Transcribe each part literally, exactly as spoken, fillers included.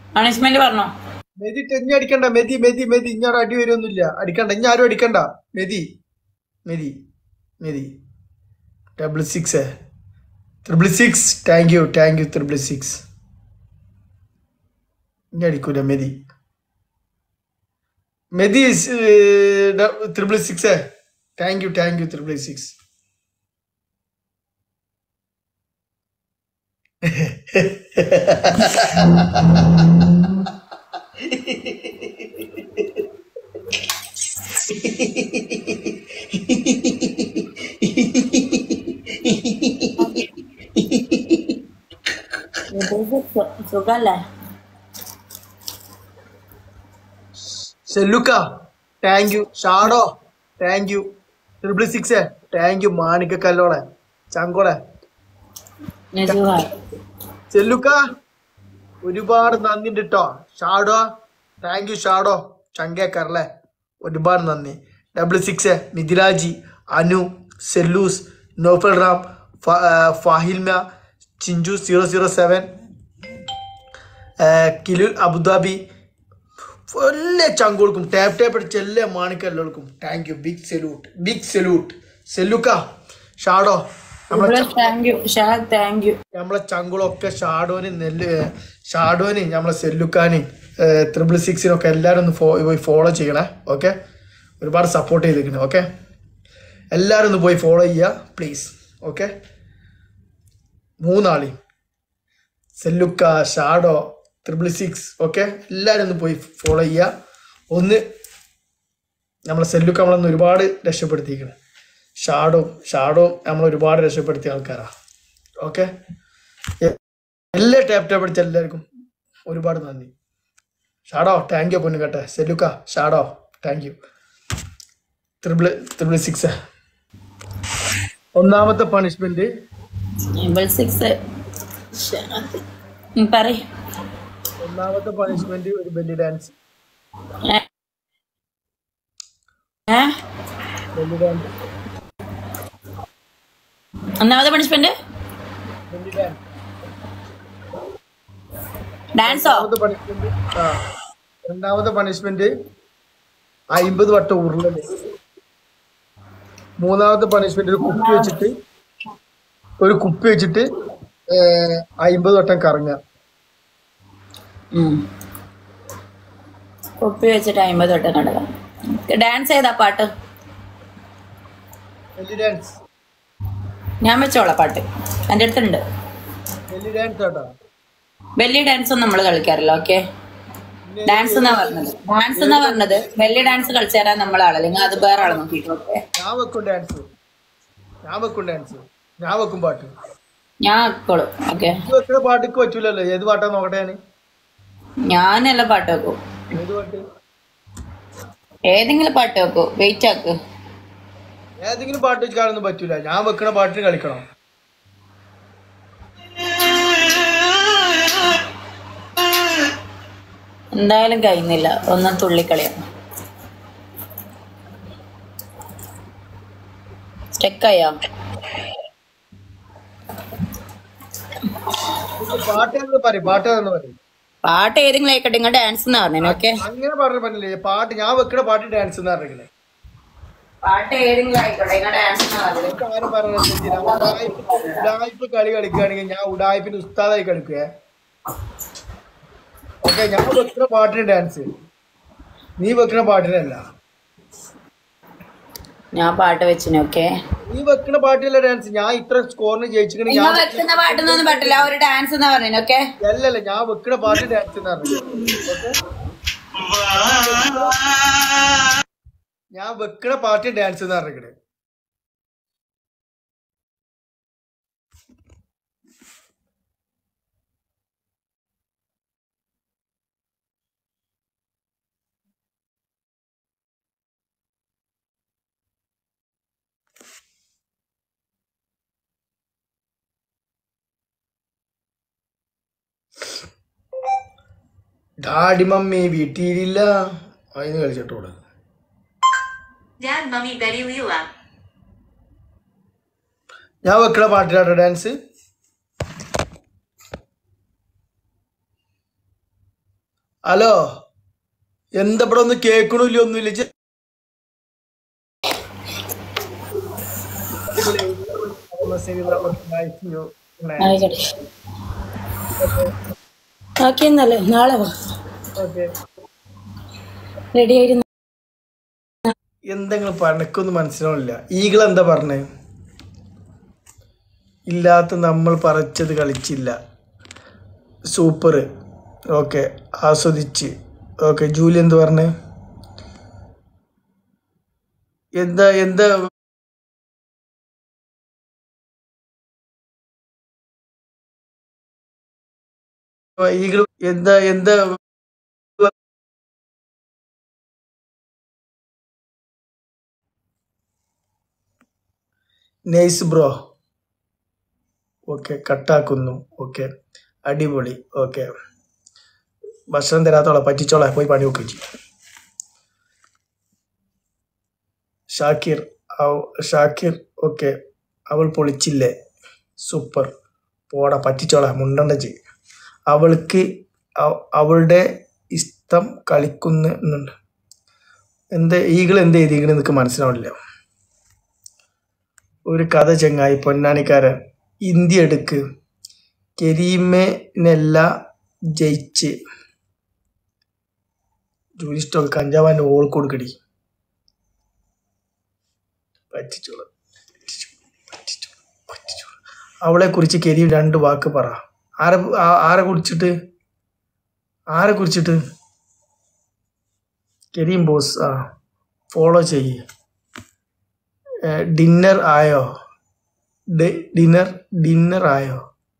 Punishment പറഞ്ഞോ? മെതി തെഞ്ഞ അടിക്കണ്ട. മെതി മെതി മെതി ഇഞ്ഞാട് അടി വരുമൊന്നുമില്ല. അടിക്കണ്ട, ഇഞ്ഞ ആരും അടിക്കണ്ട. മെതി മെതി മെതി double six triple six. Thank you thank you triple six. ഇഞ്ഞ അടിക്കൂല മെതി. മെതി triple six. Thank you thank you triple six. സുഖല്ലേ? സെല്ലുക്ക thank you. Shadow thank you. Triple six thank you. മാണിക്കല്ലോളെ ചങ്കോളെ സെല്ലുക്ക ഒരുപാട് നന്ദി കേട്ടോ. Shadow thank you. ഷാഡോ ചങ്കേക്കറല്ലേ, ഒരുപാട് നന്ദി. ഡബിൾ സിക്സ് മിഥിലാജി, അനു, സെല്ലൂസ്, നോഫൽ റാം, ഫാഹിൽമ, ചിഞ്ചു സീറോ സീറോ സെവൻ, കിലുൽ അബുദാബി, എല്ലാ ചങ്കോൾക്കും ടാപ്പ് ടാപ്പ് അടിച്ച എല്ലാ മാണിക്കെല്ലാവർക്കും thank you. Big salute big salute. സെല്ലുക്ക ഷാഡോ നമ്മളെ നമ്മളെ ചങ്കുളൊക്കെ ഷാഡോന് നെല്ല് ഷാഡോന് നമ്മളെ സെല്ലുക്കാന് ത്രിബിൾ സിക്സിനൊക്കെ എല്ലാവരും ഒന്ന് പോയി ഫോളോ ചെയ്യണേ. ഓക്കെ, ഒരുപാട് സപ്പോർട്ട് ചെയ്തിരിക്കണേ. ഓക്കെ, എല്ലാവരും ഒന്ന് പോയി ഫോളോ ചെയ്യുക പ്ലീസ്. ഓക്കെ, മൂന്നാളി സെല്ലുക്ക, ഷാഡോ, ത്രിബിൾ സിക്സ്. ഓക്കെ, എല്ലാവരും ഒന്ന് പോയി ഫോളോ ചെയ്യുക. ഒന്ന് നമ്മളെ സെല്ലുക്ക നമ്മളൊന്ന് ഒരുപാട് രക്ഷപ്പെടുത്തിയിരിക്കണം. ഷാഡോ ഷാഡോ നമ്മൾ ഒരുപാട് രക്ഷപ്പെടുത്തിയ ആൾക്കാരാണ്. ഓക്കെ, എല്ലാ ടാപ്പ് ടാപ്പ് അടിച്ച എല്ലാവർക്കും ഒരുപാട് നന്ദി. ഷാഡോ താങ്ക് യു പൊന്നു കേട്ടെ. സെല്ലുക്ക, shadow thank you. Triple triple six. ഒന്നാമത്തെ പണിഷ്മെന്റ് ഒന്നാമത്തെ പണിഷ്മെന്റ് ഒരു ബെല്ലി ഡാൻസ്. ബെല്ലി ഡാൻസ് ഒന്നാമത്തെ പണിഷ്മെന്റ് ബെല്ലി ഡാൻസ്. ഡാൻസോ? പണിഷ്മെന്റ് ആ രണ്ടാമത്തെ പണിഷ്മെന്റ് അയിമ്പത് വട്ടം ഉരുളല്. മൂന്നാമത്തെ പണിഷ്മെന്റ് ഒരു കുപ്പി വെച്ചിട്ട് ഒരു കുപ്പി വെച്ചിട്ട് അയിമ്പത് വട്ടം കറങ്ങുക. കുപ്പി വെച്ചിട്ട് അയിമ്പത് വട്ടം കണ്ടത്. ഡാൻസ് ഏതാ പാട്ട്? Belly dance. ഞാൻ വെച്ചോളാം പാട്ട്, എൻ്റെ അടുത്തുണ്ട്. ബെല്ലി ഡാൻസ് കേട്ടോ. ബെല്ലി ഡാൻസ് ഒന്നും നമ്മൾ കളിക്കാറില്ല. ഓക്കെ, ഡാൻസ് എന്നാ പറഞ്ഞത്. ഡാൻസ് എന്നാ പറഞ്ഞത്. ബെല്ലി ഡാൻസ് കളിച്ചാൽ നമ്മൾ ആളല്ലെങ്കിൽ അത് വേറെ ആളെ നോക്കിയിട്ട്. ഓക്കെ, ഞാൻ വെക്കും ഡാൻസ്. ഞാൻ വെക്കും ഡാൻസ്. ഞാൻ വെക്കും പാട്ട്. ഞാൻ വെക്കോളും. ഓക്കെ, വെക്കുന്ന പാട്ടിക്ക് പറ്റൂലല്ലോ. ഏത് പാട്ടാ നോക്കട്ടെ ഞാൻ. ഞാനെല്ലാം പാട്ട് വെക്കും. ഏത് പാട്ട്? ഏതെങ്കിലും പാട്ട് വെക്കൂ. വെയിറ്റ് ആക്ക്. ഏതെങ്കിലും പാട്ട് വെച്ച് കാണാനൊന്നും പറ്റൂല. ഞാൻ വെക്കണ പാട്ടിന് കളിക്കണം. എന്തായാലും കഴിയുന്നില്ല. ഒന്നും തുള്ളിക്കളിയാണ്. സ്റ്റെക്കായോ? പാട്ട് പറയും. പാട്ട് പറയും. പാട്ട് ഏതെങ്കിലും ആയിക്കോട്ടെ. നിങ്ങൾ ഡാൻസ് എന്ന് പറഞ്ഞു. ഓക്കെ, അങ്ങനെ പറഞ്ഞ പറ്റില്ലേ. പാട്ട് ഞാൻ വെക്കണ പാട്ട് ഡാൻസ് എന്ന് പറഞ്ഞേ. പാട്ട് ഏതെങ്കിലും ആയിക്കോട്ടെ. നിങ്ങൾ ഡാൻസ് ആരും പറഞ്ഞ ഉടായ്പ കളി കളിക്കുകയാണെങ്കിൽ ഞാൻ ഉടായ്പിന്റെ ഉസ്താദായി കളിക്കുക. ഓക്കെ, ഞാൻ വെക്കുന്ന പാട്ടിന് ഡാൻസ്, നീ വെക്കുന്ന പാട്ടിനല്ല. ഞാൻ പാട്ട് വെച്ചിന്. ഓക്കെ, നീ വെക്കുന്ന പാട്ടില്ല ഡാൻസ്. ഞാൻ ഇത്ര സ്കോറിന് ജയിച്ചിട്ട് ഞാൻ വെക്കുന്ന പാട്ടൊന്നും പറ്റില്ല. ഒരു ഡാൻസ് എന്നാ പറഞ്ഞു. ഓക്കെ, അല്ലല്ല, ഞാൻ വെക്കുന്ന പാട്ട് ഡാൻസ് എന്ന് പറഞ്ഞു. ഞാൻ വെക്കുന്ന പാട്ട് ഡാൻസ് എന്ന് പറഞ്ഞേ. ഡാഡി മമ്മി വീട്ടിലില്ല. അതിന് കളിച്ചിട്ടോളൂ. ഞാൻ വെക്കണ പാട്ടിലാട്ടോ ഡാൻസ്. ഹലോ എന്താ ഇവിടെ ഒന്നും കേൾക്കണില്ല ഒന്നുമില്ല ഇജ്ജ് ആയിക്കോട്ടെ. ഓക്കെ എന്നല്ലേ നാളെ വാ. റെഡി ആയിരുന്നു. എന്തെങ്കിലും പറഞ്ഞൊന്നും മനസ്സിലാവില്ല. ഈകൾ എന്താ പറഞ്ഞേ? ഇല്ലാത്ത നമ്മൾ പറിച്ചത് കളിച്ചില്ല. സൂപ്പർ. ഓക്കെ, ആസ്വദിച്ച്. ഓക്കെ, ജൂലി എന്ത് പറഞ്ഞേ? എന്താ എന്താ ഈകൾ എന്താ എന്താ നൈസ് ബ്രോ. ഓക്കെ, കട്ടാക്കുന്നു. ഓക്കെ, അടിപൊളി. ഓക്കെ, ഭക്ഷണം തരാത്തോളെ പറ്റിച്ചോളെ, പോയി പണി നോക്കി. ഷാക്കിർ ഷാക്കിർ ഓക്കെ, അവൾ പൊളിച്ചില്ലേ? സൂപ്പർ. പോടാ പറ്റിച്ചോളെ, മുണ്ടണ്ടച്ച്. അവൾക്ക് അവളുടെ ഇഷ്ടം കളിക്കുന്നുണ്ട്. എന്ത് ഈകൾ എന്ത് എഴുതിയെങ്കിലും എനിക്ക് മനസ്സിലാവില്ല. ഒരു കഥ ചങ്ങായി പൊന്നാനിക്കാരൻ. ഇന്ത്യ എടുക്ക്. കരീമിനെല്ല ജയിച്ച്. ജൂലിസ്റ്റോ കഞ്ചാവാൻ്റെ ഓൾ കൊടുക്കടി. പറ്റിച്ചോളൂ അവളെ കുറിച്ച് കരീം രണ്ട് വാക്ക് പറ. ആരെ ആരെ കുറിച്ചിട്ട് ആരെ കുറിച്ചിട്ട് കരീം ബോസ്. ആ ഫോളോ ചെയ്യ്. ഡിന്നർ ആയോ? ഡിന്നർ ഡിന്നർ ആയോ?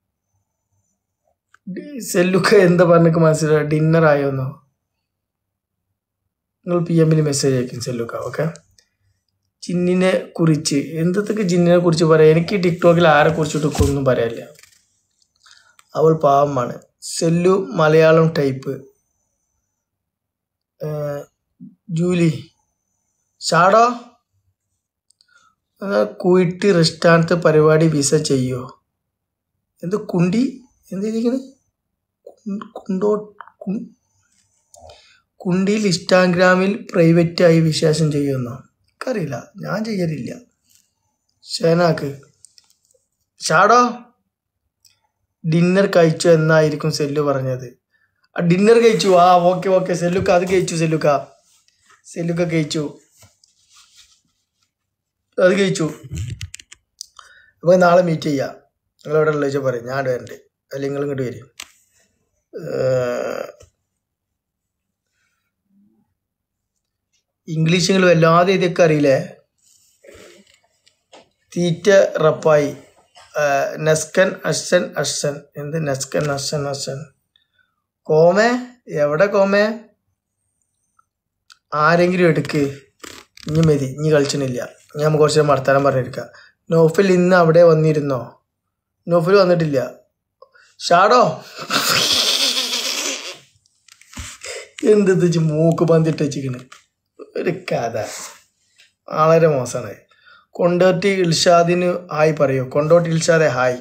സെല്ലുക്ക എന്താ പറഞ്ഞിട്ട് മനസ്സിലായോ? ഡിന്നർ ആയോന്നോ? നിങ്ങൾ പി എമ്മിൽ മെസ്സേജ് അയക്കും സെല്ലുക്ക. ഓക്കെ, ജിന്നിനെ കുറിച്ച് എന്തൊക്കെ ജിന്നിനെ കുറിച്ച് പറയാം? എനിക്ക് ടിക്ടോക്കിൽ ആരെ കുറിച്ചിട്ടൊക്കെ ഒന്നും പറയാനില്ല. അവൾ പാവമാണ്. സെല്ലു മലയാളം ടൈപ്പ്. ജൂലി ഷാഡോ കുയിട്ടി റെസ്റ്റോറൻറ്റ് പരിപാടി വിസ ചെയ്യോ? എന്ത് കുണ്ടി എന്തിരിക്കണ്? കുണ്ടോ കുണ്ടിയിൽ ഇൻസ്റ്റാഗ്രാമിൽ പ്രൈവറ്റായി വിശേഷം ചെയ്യുമെന്നോ? എനിക്കറിയില്ല, ഞാൻ ചെയ്യലില്ല. ഷേനാക്ക് ഷാഡോ ഡിന്നർ കഴിച്ചു എന്നായിരിക്കും സെല്ലു പറഞ്ഞത്. ആ ഡിന്നർ കഴിച്ചു. ആ ഓക്കെ ഓക്കെ സെല്ലുക്ക അത് കഴിച്ചു. സെല്ലുക്ക സെല്ലുക്ക കഴിച്ചു അത് കഴിച്ചു. അപ്പോൾ നാളെ മീറ്റ് ചെയ്യാം. നിങ്ങളെവിടെ ഉള്ള വെച്ചാൽ പറയും, ഞാൻ വരണ്ട്. അല്ലെങ്കിൽ നിങ്ങൾ ഇങ്ങോട്ട് വരും. ഇംഗ്ലീഷുകൾ വല്ലാതെ ഇതൊക്കെ അറിയില്ലേ? തീറ്റ റപ്പായി. നസ്കൻ അഷൻ അഷൻ എന്ത് നസ്കൻ അഷൻ അഷൻ കോമേ എവിടെ കോമേ? ആരെങ്കിലും എടുക്ക്. ഇനി മതി, ഇനി കളിച്ചണില്ല. ഇനി നമുക്ക് കുറച്ച് വർത്താനം പറഞ്ഞിരിക്കാം. നോഫൽ ഇന്ന് അവിടെ വന്നിരുന്നോ? നോഫൽ വന്നിട്ടില്ല. ഷാഡോ എന്ത് മൂക്ക് പന്തിട്ട് വെച്ചിരിക്കണ് ഒരു കഥ. വളരെ മോശമാണ്. കൊണ്ടോട്ടി ഇൽഷാദിന് ഹായ് പറയൂ. കൊണ്ടോട്ടി ഇൽഷാദെ ഹായ്.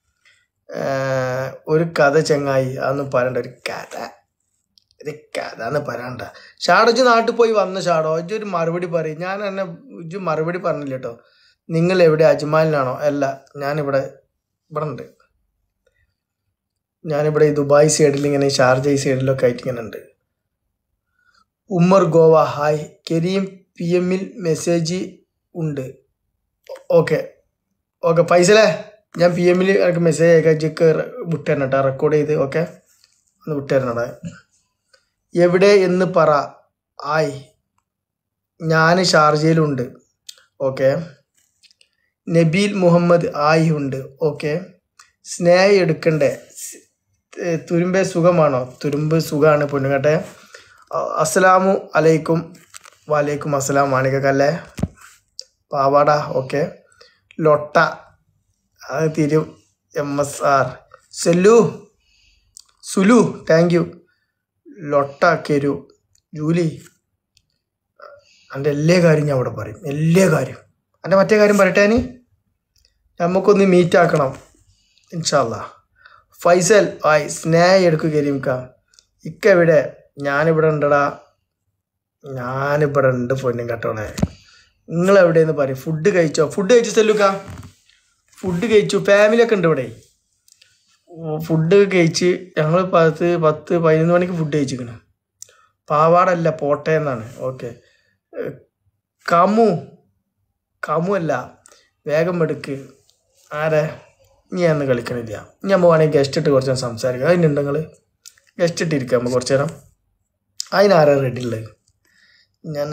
ഒരു കഥ ചങ്ങായി അതൊന്നും പറയണ്ട. ഒരു കഥ ഒരു കഥ എന്ന് പറയണ്ട. ഷാഡോ ഇജ്ജ് നാട്ടിൽ പോയി വന്ന ഷാഡോ ഇജ്ജ് ഒരു മറുപടി പറയും. ഞാൻ എന്നെ ഇജ്ജ് മറുപടി പറഞ്ഞില്ല കേട്ടോ. നിങ്ങൾ എവിടെ? അജ്മാലിനാണോ? അല്ല, ഞാനിവിടെ ഇവിടെ ഉണ്ട്. ഞാനിവിടെ ഈ ദുബായ് സൈഡിൽ ഇങ്ങനെ ഷാർജ സൈഡിലൊക്കെ ആയിട്ട് ഇങ്ങനെ ഉണ്ട്. ഉമ്മർ ഗോവ ഹായ്. കരീം പി എമ്മിൽ മെസ്സേജ് ഉണ്ട്. ഓക്കെ ഓക്കെ ഫൈസലേ, ഞാൻ പി എമ്മിൽ എനിക്ക് മെസ്സേജ് അയക്കാം. ജിക്ക് വിട്ടുതരണം കേട്ടോ, റെക്കോർഡ് ചെയ്ത്. ഓക്കെ, ഒന്ന് വിട്ടുതരണടാ. എവിടെ എന്ന് പറ. ആയ് ഞാൻ ഷാർജയിലുണ്ട്. ഓക്കെ. നബീൽ മുഹമ്മദ് ആയി ഉണ്ട്. ഓക്കെ. സ്നേഹ എടുക്കണ്ടേ? തുരുമ്പേ സുഖമാണോ? തുരുമ്പ് സുഖമാണ് പൊന്നുകട്ടെ. അസ്സലാമു അലൈക്കും. വലൈക്കും അസ്സലാം. മാണിക്കല്ലേ പാവാട. ഓക്കെ. ലൊട്ട അത് തിരു എം എസ് ആർ. സെല്ലു സുലു താങ്ക് യു. ലൊട്ട കെരു. ജൂലി എൻ്റെ എല്ലാ കാര്യം ഞാൻ ഇവിടെ പറയും. എല്ലാ കാര്യം എൻ്റെ മറ്റേ കാര്യം പറയട്ടേന്. നമുക്കൊന്ന് മീറ്റ് ആക്കണം ഇൻഷാ അല്ലാ. ഫൈസൽ ആയി. സ്നേഹ എടുക്കുക കരീംക്ക. ഇക്ക എവിടെ? ഞാനിവിടെ ഉണ്ടടാ, ഞാനിവിടെ ഉണ്ട് പൊന്നും കേട്ടോളെ. നിങ്ങൾ എവിടെയെന്ന് പറയും. ഫുഡ് കഴിച്ചോ? ഫുഡ് കഴിച്ചു സെല്ലുക്ക? ഫുഡ് കഴിച്ചു. ഫാമിലി ഒക്കെ ഉണ്ട് ഇവിടെ. ഫുഡ് കഴിച്ച് ഞങ്ങൾ പത്ത് പത്ത് പതിനൊന്ന് മണിക്ക് ഫുഡ് കഴിച്ചിരിക്കണം. പാവാടല്ല പോട്ടെ എന്നാണ്. ഓക്കെ, കമു കമു അല്ല, വേഗം എടുക്ക്. ആരെ ഞാൻ ഒന്ന് കളിക്കണില്ല. ഞാൻ പോവാണെങ്കിൽ ഗസ്റ്റ് ഇട്ട് കുറച്ച് നേരം സംസാരിക്കാം. അതിനുണ്ട് നിങ്ങൾ ഗസ്റ്റ് ഇട്ടിരിക്കാം നമ്മൾ കുറച്ച് നേരം. അതിനാരാ റെഡി ഉള്ളത്? ഞാൻ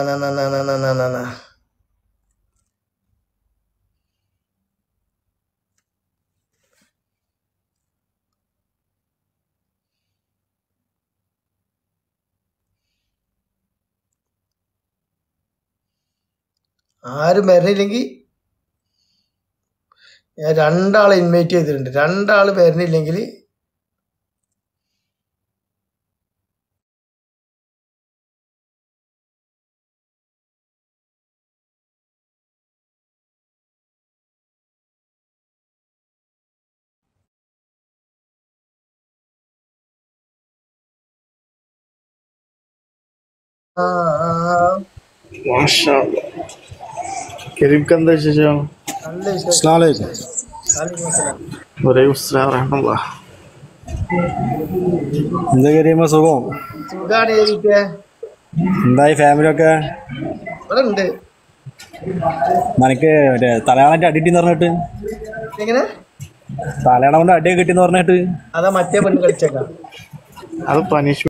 ആരും വരണില്ലെങ്കിൽ ഞാൻ രണ്ടാളെ ഇൻവൈറ്റ് ചെയ്തിട്ടുണ്ട്. രണ്ടാൾ വരുന്നില്ലെങ്കിൽ എന്താ വിശേഷം? നല്ല വിശേഷം. എന്താ കരീമ സുഖം? സുഖാണ്. ഏരിക്കെ എന്തായി ഫാമിലി ഒക്കെ? ഇവിടെ ഉണ്ട്. നിനക്ക് മറ്റേ തലയാണന്റെ അടി കിട്ടിന്ന് പറഞ്ഞിട്ട്? എങ്ങനെ തലയാണ കൊണ്ട് അടിയൊക്കെ കിട്ടിന്ന് പറഞ്ഞിട്ട്? അതാ മറ്റേ പെണ്ണ് കളിച്ചേക്കാം. അത് പനിഷ്മെന്റ്.